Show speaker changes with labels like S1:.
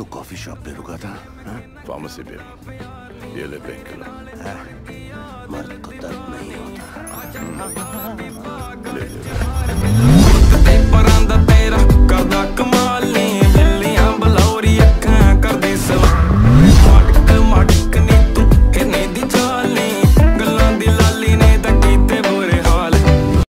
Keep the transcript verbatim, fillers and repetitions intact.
S1: Coffee shop पे रुका था?
S2: फार्मेसी पे। ये ले पेन किलर।